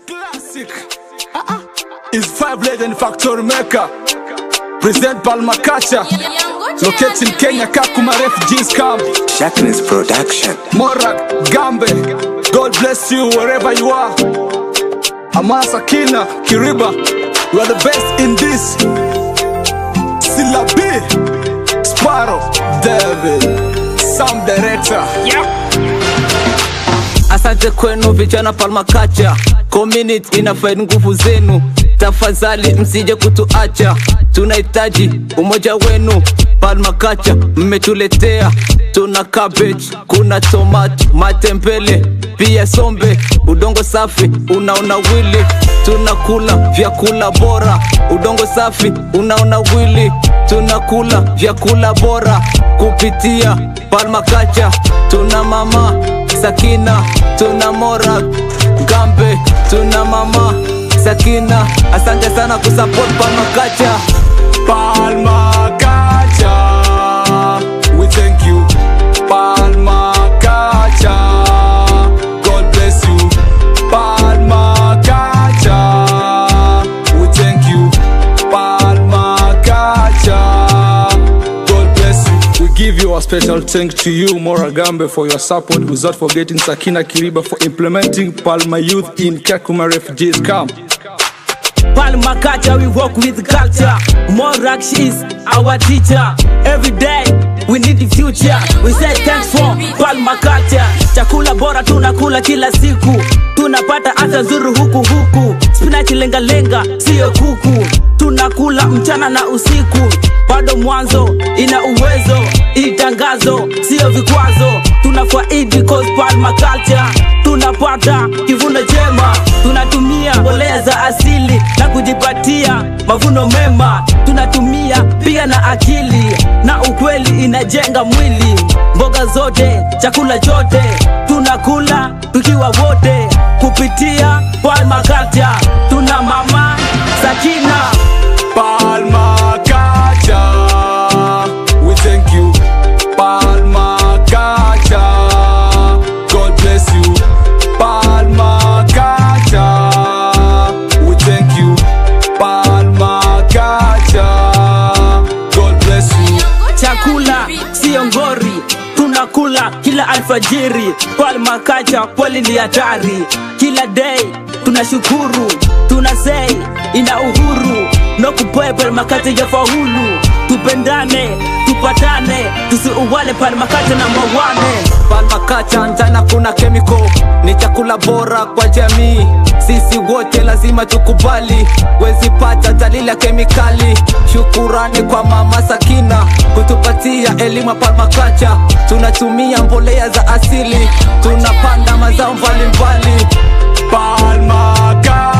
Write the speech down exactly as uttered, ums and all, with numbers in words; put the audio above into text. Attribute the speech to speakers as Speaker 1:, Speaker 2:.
Speaker 1: Classic uh-uh. is five legend factory maker. Present Permaculture, located in Kenya, Kakuma refugees camp.
Speaker 2: Shackness production.
Speaker 1: Morak, Gambe, God bless you wherever you are. Amasa, Kina, Kiriba, you are the best in this. Silabi, Sparrow, David, Sam Director.
Speaker 3: Yeah. Asante kwenu vijana Permaculture, community inafaidi nguvu zenu. Tafadhali msije kutuacha, tunahitaji umoja wenu. Permaculture mmetuletea, tuna cabbage, kuna tomato, matembele, pia sombe, udongo safi unaona wili. Tunakula vyakula bora, udongo safi unaona wili. Tunakula vyakula bora kupitia Permaculture. Tuna mama Sakina, tuna Mora Gambe, tuna mama Sakina. Asante sana kusupport Permaculture.
Speaker 1: Permaculture, we thank you. Permaculture, God bless you. Permaculture, we thank you. Permaculture, God bless you. We give you a special thanks to you, Mora Gambe, for your support, without forgetting Sakina Kiriba for implementing Permayouth in Kakuma refugees camp.
Speaker 3: Permaculture, we work with culture. Morak is our teacher. Every day we need the future. We say thanks for Permaculture. Chakula bora tunakula kila siku, tunapata hata zuru huku huku. Spinach lenga lenga, sio kuku. Tunakula mchana na usiku, bado mwanzo ina uwezo. Itangazo sio vikwazo, tunafaidi cause Permaculture. Tunapata kivuno jema, tunatumia mbolea za asili na kujipatia mavuno mema. Tunatumia pia na akili na ukweli, inajenga mwili. Mboga zote, chakula chote, tunakula tukiwa wote kupitia Permaculture. Tuna mama Sakina.
Speaker 1: Permaculture, we thank you. Permaculture, God bless you. Permaculture, we thank you. Permaculture, God bless you.
Speaker 3: Chakula sio ngori, tunakula kila alfajiri. Permaculture kweli ni hatari. Kila day tunashukuru, tunasay ina uhuru. No kupoe Permaculture ya faulu. Tupendane, tupatane, tusiuwane. Permaculture na mawane. Permaculture ndana kuna chemical, ni chakula bora kwa jamii. Sisi wote lazima tukubali, wezi pata dalili ya kemikali. Shukurani kwa mama Sakina kutupatia elimu ya Permaculture. Tunatumia mbolea za asili, tunapanda mazao mbalimbali.
Speaker 1: Permaculture.